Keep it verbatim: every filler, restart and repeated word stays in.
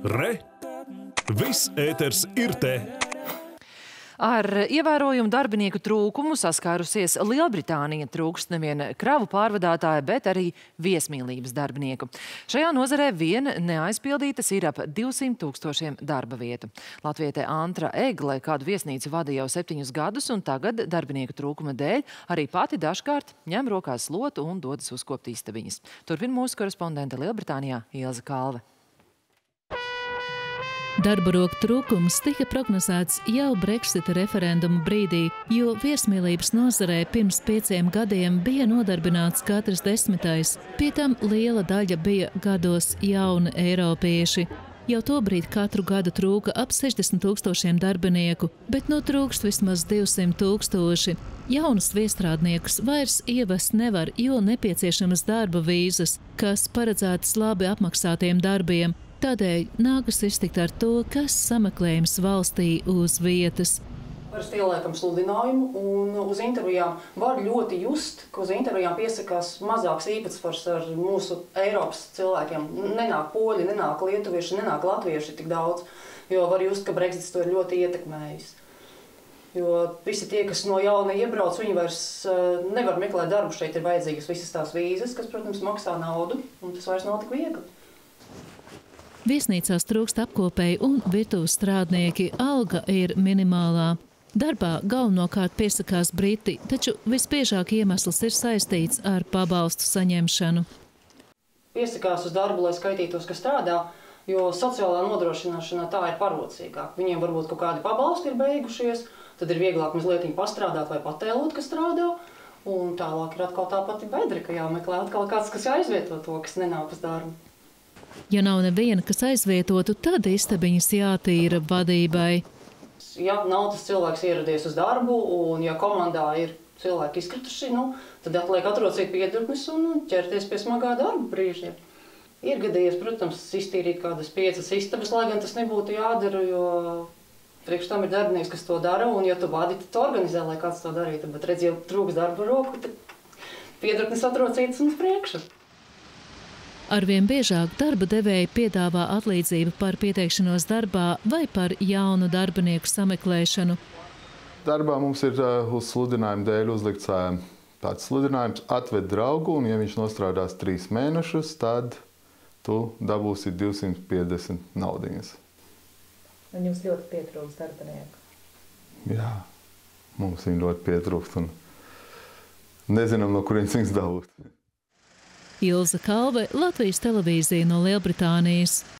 Re! Viss ēters ir te! Ar ievērojumu darbinieku trūkumu saskārusies Lielbritānija, trūkst nevien kravu pārvadātāja, bet arī viesmīlības darbinieku. Šajā nozarē vien neaizpildītas ir ap divsimt tūkstošiem darba vietu. Latviete Antra Egle kādu viesnīcu vada jau septiņus gadus, un tagad darbinieku trūkuma dēļ arī pati dažkārt ņem rokās slotu un dodas uzkopt istabiņas. Turpin mūsu korespondente Lielbritānijā Ilze Kalve. Darba roku trūkums tika prognozēts jau Brexita referenduma brīdī, jo viesmīlības nozarē pirms pieciem gadiem bija nodarbināts katrs desmitais. Pie tam liela daļa bija gados jauni eiropieši. Jau tobrīd katru gadu trūka ap sešdesmit tūkstošiem darbinieku, bet nu trūkst vismaz divsimt tūkstoši. Jaunus viestrādniekus vairs ievest nevar, jo nepieciešamas darba vīzas, kas paredzētas labi apmaksātiem darbiem. Tādēļ nākas iztikt ar to, kas sameklējums valstī uz vietas. Parasti ieliekam sludinājumu, un uz intervijām var ļoti just, ka uz intervijām piesakās mazāks īpatsvars ar mūsu Eiropas cilvēkiem. Nenāk poļi, nenāk lietuvieši, nenāk latvieši tik daudz, jo var just, ka Brexits to ir ļoti ietekmējis. Jo visi tie, kas no jauna iebrauc, viņi vairs nevar meklēt darbu. Šeit ir vajadzīgas visas tās vīzas, kas, protams, maksā naudu, un tas vairs nav tik viegli. Viesnīcās trūkst apkopēji un virtuves strādnieki, alga ir minimālā. Darbā galvenokārt piesakās briti, taču visbiežāk iemesls ir saistīts ar pabalstu saņemšanu. Piesakās uz darbu, lai skaitītos, ka strādā, jo sociālā nodrošināšanā tā ir parocīgāk. Viņiem varbūt kaut kādi pabalsti ir beigušies, tad ir vieglāk mazliet pastrādāt vai patēlot, ka strādā, un tālāk ir atkal tā pati bedra, ka jāmeklē atkal kāds, kas aizvieto to, kas nenāk uz darbu. Ja nav neviena, kas aizvietotu, tad istabiņas jātīra vadībai. Ja nav tas cilvēks ieradies uz darbu, un ja komandā ir cilvēki izkrituši, nu, tad atliek atrocīt piedurknes un ķerties pie smagā darba brīžiem. Ir gadījies, protams, iztīrīt kādas piecas istabas, lai gan tas nebūtu jādara, jo priekš tam ir darbinieks, kas to dara, un ja tu vadi, tad tu organizē, lai kāds to darītu. Bet redz, ja trūks darba roku, tad piedurknes atrocītas un uz priekšu. Arvien biežāk darba devēji piedāvā atlīdzību par pieteikšanos darbā vai par jaunu darbinieku sameklēšanu. Darbā mums ir uz sludinājumu dēļ uzlikts tāds sludinājums atved draugu, un ja viņš nostrādās trīs mēnešus, tad tu dabūsi divsimt piecdesmit naudiņas. Un jums ļoti pietrūkst darbinieku? Jā, mums viņi ļoti pietrūkst un nezinām, no kurienes viņus dabūt. Ilze Kalve, Latvijas televīzija no Lielbritānijas.